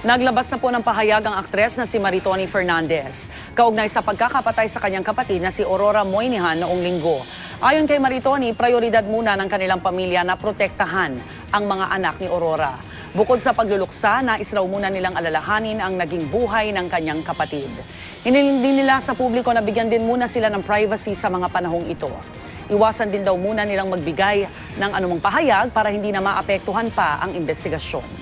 Naglabas na po ng pahayag ang aktres na si Maritoni Fernandez, kaugnay sa pagkakapatay sa kanyang kapatid na si Aurora Moynihan noong linggo. Ayon kay Maritoni, prioridad muna ng kanilang pamilya na protektahan ang mga anak ni Aurora. Bukod sa pagluluksa, nais raw muna nilang alalahanin ang naging buhay ng kanyang kapatid. Hiniling din nila sa publiko na bigyan din muna sila ng privacy sa mga panahong ito. Iwasan din daw muna nilang magbigay ng anumang pahayag para hindi na maapektuhan pa ang investigasyon.